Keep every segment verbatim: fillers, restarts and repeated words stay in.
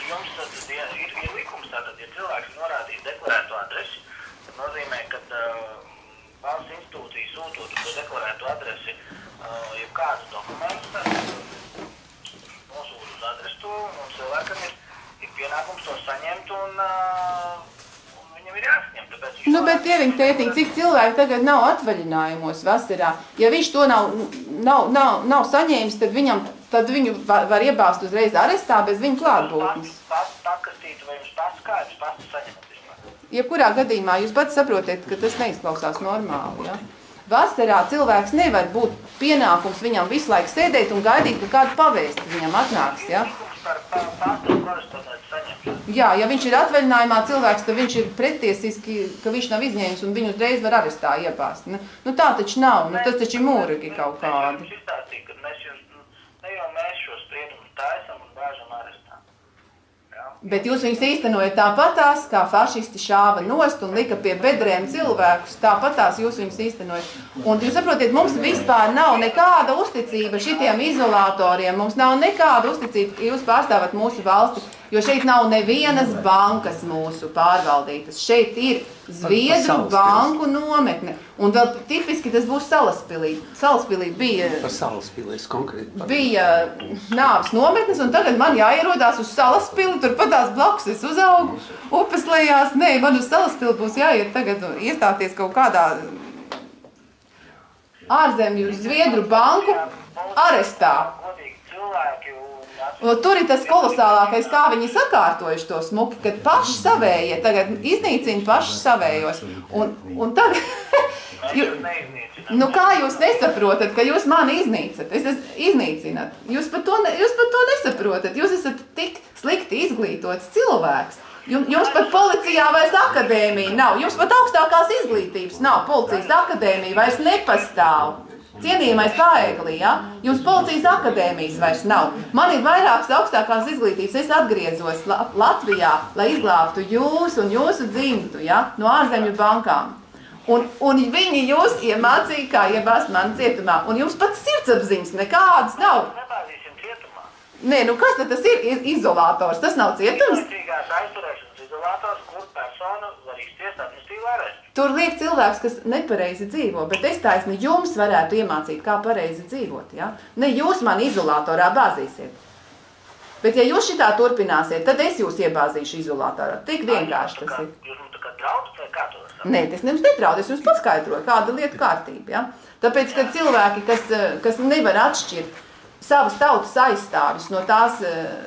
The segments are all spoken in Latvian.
jums tad ir, ir, ir likums tātad, ja cilvēks norādīs deklarētu adresi, tad nozīmē, ka uh, valsts institūcija sūtot to deklarētu adresi uh, jebkādu dokumentu, tad nosūta uz adresi to, un cilvēkam ir, ir pienākums to saņemt, un, uh, un viņam ir jāsaņem. Tāpēc nu, bet, Dieviņ, tētiņ, cik cilvēki tagad nav atvaļinājumos vasarā? Ja viņš to nav, nav, nav, nav saņēmis, tad, viņam, tad viņu var, var iebāzt uzreiz arestā bez viņa klātbūtnes. Pakastītu, vai jums pats kāds pats saņemat vispār? Jebkurā gadījumā jūs pats saprotiet, ka tas neizklausās normāli, ja? Vasarā cilvēks nevar būt pienākums viņam visu laiku sēdēt un gaidīt, ka kādu pavēsti viņam atnāks, ja? Par, par, par korespondenci saņemšanu. Jā, ja viņš ir atvaļinājumā cilvēks, tad viņš ir pretiesiski, ka viņš nav izņēmis un viņu uzreiz var arestā iebāzt. Nu, nu tā taču nav, nu tas taču ir mūragi kaut kādi. Mēs jums izstāstīju, ka mēs jums, ne jau mēs šo spriedumu taisam un bāžam arestā. Jā? Bet jūs viņus īstenojat tāpatās, kā fašisti šāva nost un lika pie bedrēm cilvēkus, tāpatās jūs viņus īstenojat. Un jūs saprotiet, mums vispār nav nekāda uzticība šitiem izolatoriem, mums nav nekāda uzticība, ka jūs pārstāvat mūsu valsti, jo šeit nav nevienas bankas mūsu pārvaldītas. Šeit ir Zviedru banku nometne. Un vēl tipiski tas būs Salaspilī. Salaspilī bija, Par Salaspilī konkrēti. Par... bija nāves nometnes, un tagad man jāierodās uz Salaspili, tur patās blakus es uzaugu, upes lejās. Nē, man uz Salaspili būs jāiet tagad iestāties kaut kādā ārzemju Zviedru banku arestā. Godīgi cilvēki un... Un tur ir tas kolosālākais, kā viņi sakārtojuši to smuki, kad paši savējie tagad iznīcina paši savējos. Un, un tagad... Jū, nu kā jūs nesaprotat, ka jūs mani iznīcat? Es esmu iznīcināt. Jūs par to, ne, jūs par to nesaprotat. Jūs esat tik slikti izglītots cilvēks. Jums, jums pat policijā vairs akadēmija nav. Jums pat augstākās izglītības nav. Policijas akadēmija vairs nepastāv. Cienījamais Paeglī, ja? Jums policijas akadēmijas vairs nav. Man ir vairākas augstākās izglītības. Es atgriezos Latvijā, lai izglābtu jūs un jūsu dzimtu, ja? No ārzemju bankām. Un, un viņi jūs iemācīja, kā iebāzt mani cietumā. Un jums pat sirdsapziņas nekādas nav. Nebāzīsim cietumā. Nē, nu kas tad tas ir? Izolators, tas nav cietums? Izlaicīgās aizturēšanas izolators, kur persona var izciest administratīvu arestu. Tur liek cilvēks, kas nepareizi dzīvo, bet es taisni jums varētu iemācīt, kā pareizi dzīvot, ja? Ne jūs mani izolatorā bāzīsiet. Bet ja jūs šitā turpināsiet, tad es jūs iebāzīšu izolatorā. Tik vienkārši tas ir. Jūs mums tā kā draudat vai kā to var saprast? Nē, tas jums nedraud, es jums paskaidroju, kāda lieta kārtība, ja? Tāpēc, ka cilvēki, kas, kas nevar atšķirt savas tautas aizstāvis no tās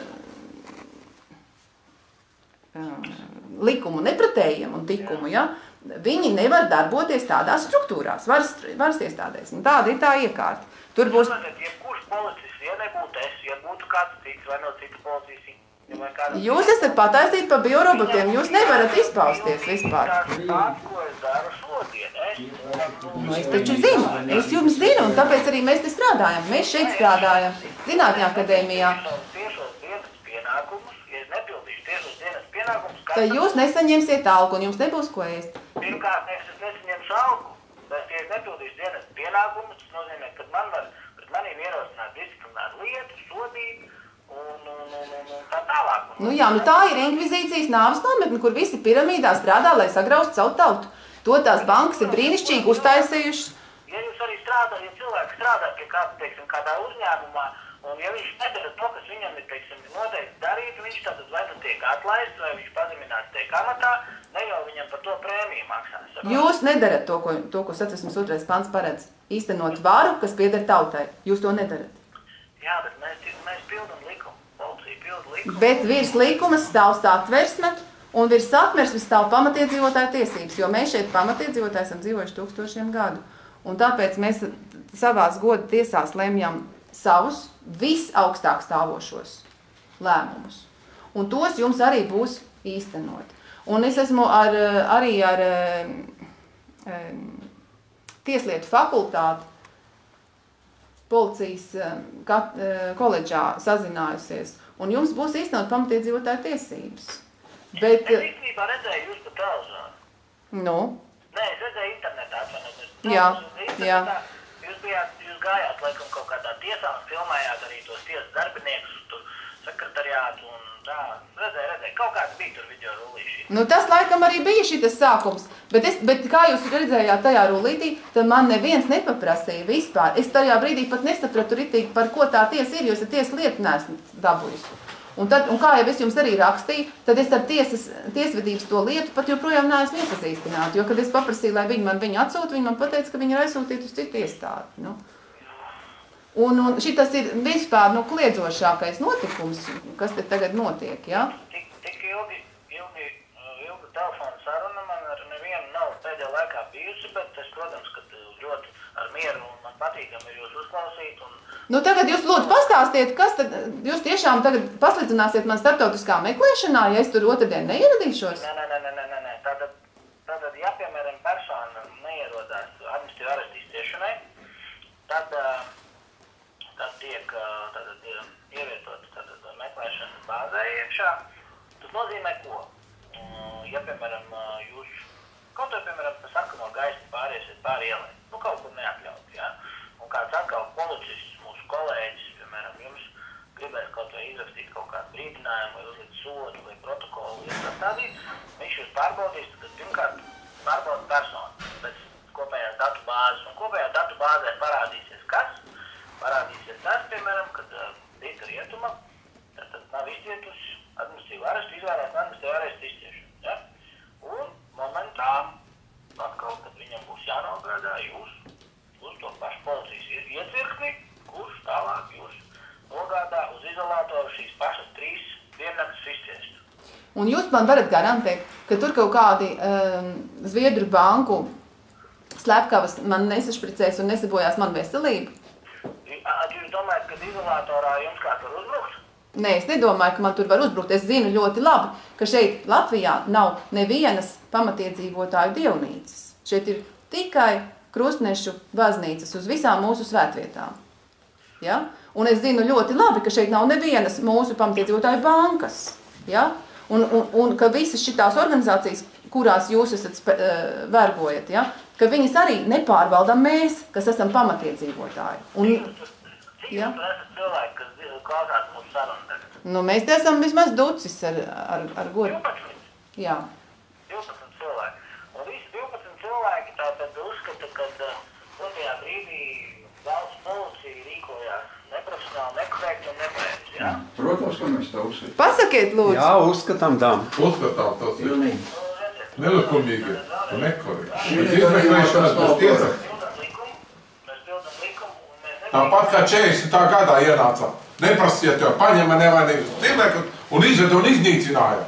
uh, likumu nepratējiem un tikumu, ja? Viņi nevar darboties tādās struktūrās, varas, varas iestādēs. Un tāda ir tā iekārta. Tur būs... Jebkurš policists, ja nebūtu es, ja būtu kāds cits vai no cita policijas, vai kāds... Jūs esat pataistīti pa biorobotiem, jūs nevarat izpausties vispār. Tas, ko es daru šodien, es... Nu, es taču zinu, es jums zinu, un tāpēc arī mēs te strādājam. Mēs šeit strādājam, Zinātņu akadēmijā. Tiešos dienas pienākumus, ja es nepildīšu tiešos dienas pienākumus... Tad jūs nesaņemsiet algu, un jums nebūs ko ēst. Pirmkārt, es nesaņemšu algu, bet, ja es nepildīšu dienas pienākumus, tas nozīmē, ka man var pret manīm ierosināt disciplināru lietu, sodību un, un, un, un, un tā tālāk. Nu jā, nu tā ir inkvizīcijas nāves nometne, kur visi piramīdā strādā, lai sagraustu savu tautu. To tās bankas ir brīnišķīgi uztaisējušas. Ja jūs arī strādā, ja cilvēki strādā pie kāda, teiksim, kādā uzņēmumā, un ja viņš nedara to, kas viņam ir, teiksim, noteikti darīt, viņš tātad vai nu tiek atlaists, vai viņš pazemināts tiek amatā, ne jau viņam par to prēmiju maksās. Jūs nedarat to, ko, to, ko Satversmes otrais pants paredz. Īstenot varu, kas pieder tautai. Jūs to nedarat. Jā, bet mēs, mēs pildam likumu. Policija pilda likumu. Bet virs likuma stāv Satversme, un virs Satversmes stāv pamatiedzīvotāju tiesības, jo mēs šeit pamatiedzīvotāji esam dzīvojuši tūkstošiem gadu. Un tāpēc mēs savās goda tiesās lemjam savus visaugstāk stāvošos lēmumus. Un tos jums arī būs īstenot. Un es esmu ar, arī ar um, Tieslietu fakultāti policijas kat, koledžā sazinājusies. Un jums būs īstenot pamatiedzīvotāju tiesības. Bet, es īstenībā redzēju jūs pa televizāru. Nu? Nē, es redzēju internetā. Jā, jā. Jūs bijāt, jūs gājāt laikam kaut kādā tiesā un filmējāt arī tos tiesas darbiniekus, tur sekretariātu un tā, redzēju, redzēju, kaut kāds bija tur video rullīši. Nu, tas laikam arī bija šitas sākums, bet, es, bet kā jūs redzējāt tajā rullītī, tad man neviens nepaprasīja vispār. Es tajā brīdī pat nesapratu ritīgi, par ko tā tiesa ir, jo es ar tiesu lietu neesmu dabūjusi. Un, tad, un kā jau es jums arī rakstīju, tad es ar tiesas, tiesvedības to lietu pat joprojām neesmu iepazīstināta, jo, kad es paprasīju, lai viņi man viņu atsūta, viņi man pateica, ka viņi ir aizsūtīti uz citu iestādi. Nu. Un, un šitas ir vispār nu, kliedzošākais notikums, kas te tagad notiek, ja? Tik, tik ilgi, ilgi, ilgi telefona saruna man ar nevienu nav pēdējā laikā bijusi, bet es, protams, ka ļoti ar mieru un man patīkam ir jūs uzklausīt. Un... Nu, tagad jūs lūdzu pastāstiet, kas tad, jūs tiešām tagad paslidzināsiet man starptautiskā meklēšanā, ja es tur otrdien neieradīšos? Nē, nē, nē, nē, nē, nē. Tātad, tātad, ja, piemēram, persona neierodās administratīvu arestu izciešanai, tad, tad tiek tātad, ievietots tātad, meklēšanas bāzē iekšā. Tas nozīmē ko? Ja, piemēram, jūs kaut vai, piemēram, pa sarkano gaisu pāriesiet pāri ielai, nu kaut kur neatļaut, ja? Un kāds atkal policists, mūsu kolēģis, piemēram, jums gribēs kaut vai izrakstīt kaut kādu brīdinājumu vai uzlikt sodu vai protokolu iesastādīt, viņš jūs pārbaudīs, tad pirmkārt pārbauda personu pēc kopējās datu bāzes. Un kopējā datu bāzē parādīsies kas? Parādīsies tas, piemēram, kad uh, Dita Rietuma tad nav izcietusi administratīvu arestu, izvērās administratīvu arestu izciešanu. Ja? Un momentā atkal, kad viņam būs jānogādā jūs uz to pašu policijas iecirkni, kurš tālāk jūs nogādā uz izolātoru šīs pašas trīs diennakts izciestu. Un jūs man varat garantēt, ka tur kaut kādi um, Zviedru banku slepkavas man nesašpricēs un nesabojās man veselību? Jūs domājat, ka izolātorā jums kāds var uzbrukt? Nē, es nedomāju, ka man tur var uzbrukt. Es zinu ļoti labi, ka šeit Latvijā nav nevienas pamatiedzīvotāju dievnīcas. Šeit ir tikai krustnešu baznīcas uz visām mūsu svētvietām. Ja? Un es zinu ļoti labi, ka šeit nav nevienas mūsu pamatiedzīvotāju bankas. Ja? Un, un, un ka visas šitās organizācijas, kurās jūs esat uh, vergojat, ja? Ka viņas arī nepārvaldam mēs, kas esam pamatiedzīvotāji. Un, Cik ja? Jūs esat cilvēki, kas klausās mūsu sarunu tagad? Nu, mēs te esam vismaz ducis ar, ar, ar godu. divpadsmit? Jā. divpadsmit cilvēki. Un visi divpadsmit cilvēki tātad uzskata, ka otrajā brīdī valsts policija rīkojās neprofesionāli, nekorekti un nepareizi, jā? Protams, ka mēs tā uzskatām. Pasakiet, lūdzu. Jā, uzskatām tam. Uzskatām, tas ir nelikumīgi un nekorekti. Šī Mēs izmeklēšanas pēc tiesas. Mēs pildam likumu un mēs nevaram... Tāpat kā četrdesmitā gadā ienāca. Neprasiet, jo paņēma nevainīgus cilvēkus un izveda un iznīcināja.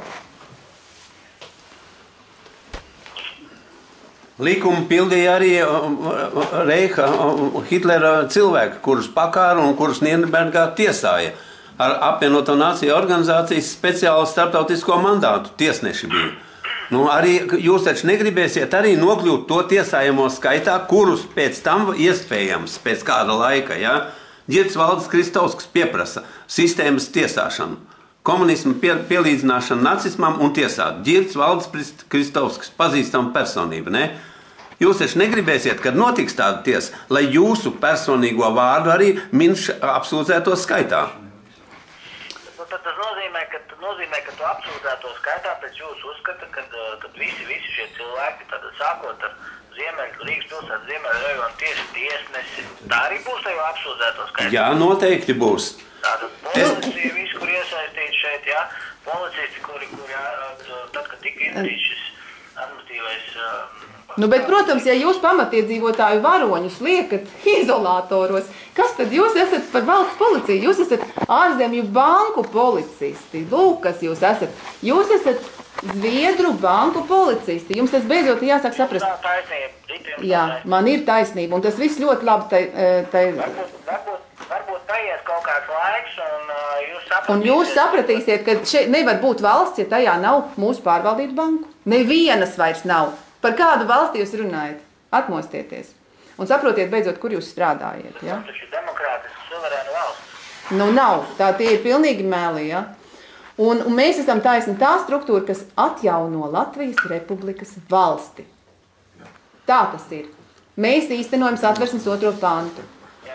Likumu pildīja arī Reiha Hitlera cilvēki, kurus pakāra un kurus Nīrnbergā tiesāja. Ar apvienoto nāciju organizācijas speciālu starptautisko mandātu tiesneši bija. Nu, arī jūs taču negribēsiet arī nokļūt to tiesājamo skaitā, kurus pēc tam iespējams, pēc kāda laika, ja, Ģirds Valdis Kristovskis pieprasa sistēmas tiesāšanu, komunismu pie, pielīdzināšanu nacismam un tiesāt. Ģirds Valdis Kristovskis, pazīstama personība, ne? Jūs taču negribēsiet, kad notiks tāda tiesa, lai jūsu personīgo vārdu arī minš apsūdzēto skaitā. Tad tas nozīmē, ka, nozīmē, ka tu apsūdzēto skaitā pēc jūsu uzskata, kad, kad visi, visi šie cilvēki, tad sākot ar Ziemeļu, Rīgas pilsētas Ziemeļu rajonu tieši tiesnesi, tā arī būs tajā apsūdzēto skaitā? Jā, noteikti būs. Tātad policija, es... visi, kur iesaistīti šeit, jā, policisti, kuri, kuri, jā, tad, kad tika izdarīts šis administratīvais... Nu, bet, protams, ja jūs pamatiedzīvotāju varoņus liekat izolātoros, kas tad jūs esat par valsts policiju? Jūs esat ārzemju banku policisti. Lūk, kas jūs esat. Jūs esat Zviedru banku policisti. Jums tas beidzot jāsāk saprast. Tā taisnība. Jā, man ir taisnība, un tas viss ļoti labi tai... tai... Varbūt, varbūt, varbūt paies kaut kāds laiks, un uh, jūs sapratīsiet... Un jūs sapratīsiet, ka šeit nevar būt valsts, ja tajā nav mūsu pārvaldītu banku. Nevienas vairs nav. Par kādu valsti jūs runājat? Atmostieties. Un saprotiet beidzot, kur jūs strādājat. Ja? Tas ir demokrātiski suverēna valsts. Nu nav. Tā tie ir pilnīgi meli. Ja? Un, un mēs esam taisni tā struktūra, kas atjauno Latvijas Republikas valsti. Tā tas ir. Mēs īstenojam Satversmes otro pantu. Jā.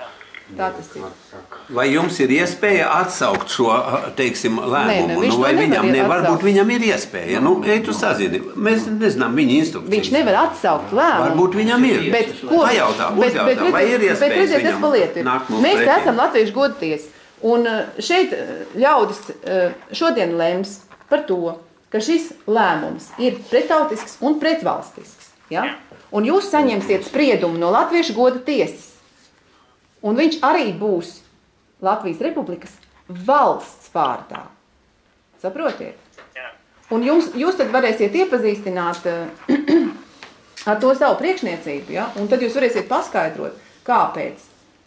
Tā tas ir. Vai jums ir iespēja atsaukt šo, teiksim, lēmumu? Nē, ne, nu, vai viņam ne, atsaukt. varbūt viņam ir iespēja. Nu, ej, tu sazini. Mēs nezinām viņa instrukcijas. Viņš nevar atsaukt lēmumu. Varbūt viņam ir. Bet, ko, Pajautā, bet, uzjautā, bet, vai ir iespējas bet, redziet, viņam paliet, nākt mums mēs pretī? esam Latviešu godties. Un šeit ļaudis šodien lems par to, ka šis lēmums ir pretautisks un pretvalstisks. Ja? Un jūs saņemsiet spriedumu no Latviešu goda tiesas. Un viņš arī būs Latvijas Republikas valsts vārdā. Saprotiet? Jā. Un jums, jūs tad varēsiet iepazīstināt ar to savu priekšniecību, ja? Un tad jūs varēsiet paskaidrot, kāpēc.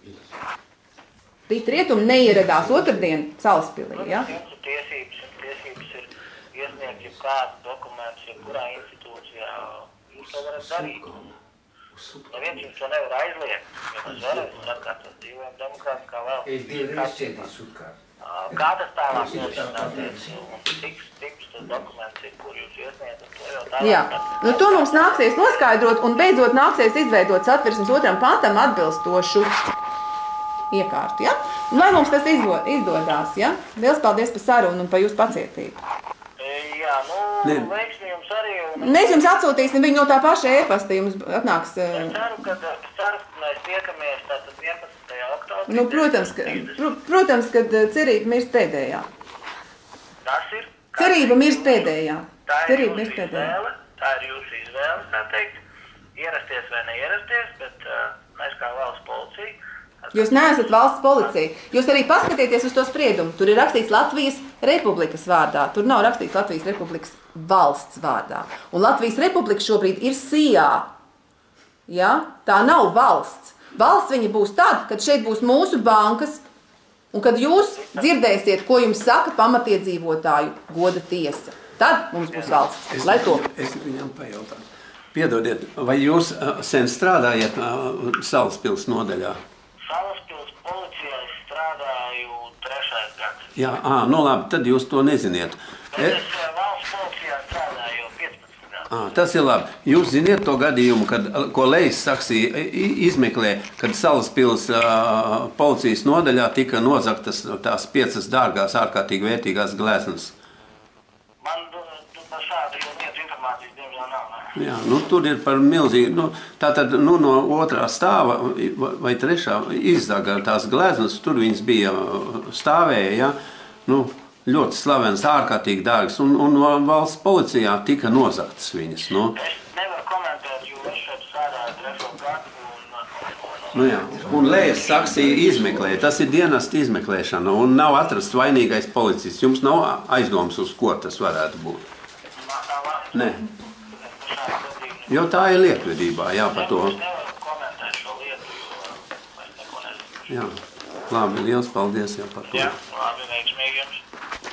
Rīt rietumi neieradās otrdien Salaspilī, ja? Jums ir tiesības, jums tiesības ir iesniegt jau kādu dokumentu, jau kurā institūcijā jūs to varat darīt. Neviens jums to nevar aizliegt, jo mēs varam atkārtot dzīvojam demokrātiskā valsts. Kā tas tālāk norisināties un cik tips tas dokuments ir, kur jūs iesniedzat, to jau tālāk. Jā, nu to mums nāksies noskaidrot un beidzot nāksies izveidot satversmes otram pantam atbilstošu iekārtu, ja? Un lai mums tas izvo, izdodās, ja? Liels paldies par sarunu un par jūsu pacietību. Jā, nu, veiksmi jums arī. Un... Mēs jums atsūtīsim viņu no tā paša ēpasta, jums atnāks... Es ceru, ka, ceru, ka mēs tiekamies tātad vienpadsmitajā oktobrī. Nu, protams, ka, pr protams, ka cerība mirst pēdējā. Tas ir? Cerība mirst pēdējā. Tā ir Cerība jūsu mirst pēdējā. izvēle, tā ir jūsu izvēle, tā teikt, ierasties vai neierasties, bet uh, mēs kā valsts policija. Jūs neesat valsts policija. Jūs arī paskatieties uz to spriedumu. Tur ir rakstīts Latvijas Republikas vārdā. Tur nav rakstīts Latvijas Republikas valsts vārdā. Un Latvijas Republika šobrīd ir sijā. Ja? Tā nav valsts. Valsts viņa būs tad, kad šeit būs mūsu bankas un kad jūs dzirdēsiet, ko jums saka pamatiedzīvotāju goda tiesa. Tad mums būs valsts. Es, Lai to. Es viņam pajautāju. Piedodiet, vai jūs uh, sen strādājat uh, Salaspils nodaļā? Salaspils policijā es strādāju trešais gads. Jā, ā, nu labi, tad jūs to neziniet. Bet es valsts policijā strādāju jau piecpadsmit gadus. Ā, tas ir labi. Jūs ziniet to gadījumu, kad, ko Lejas Saksija izmeklē, kad Salaspils uh, policijas nodaļā tika nozagtas tās piecas dārgās, ārkārtīgi vērtīgās gleznas. Man tu par šādu lietu informācijas diemžēl nav. Ne? Jā, nu tur ir par milzīgi, nu, tātad, nu, no otrā stāva vai trešā izzaga tās gleznas, tur viņas bija stāvēja, ja, nu, ļoti slavens, ārkārtīgi dārgas, un, un valsts policijā tika nozagtas viņas, nu. Es nevaru komentēt, jo es šeit strādāju trešo gadu, un, un, Nu jā, un Lejas Saksija izmeklē, tas ir dienesta izmeklēšana, un nav atrasts vainīgais policists. Jums nav aizdoms, uz ko tas varētu būt? Nē. Jo tā ir lietvedībā, jā, par to. Es nevaru komentēt šo lietu, jo es neko nezinu. Jā, labi, liels paldies, jā, par to. Jā, labi, veiksmīgi jums.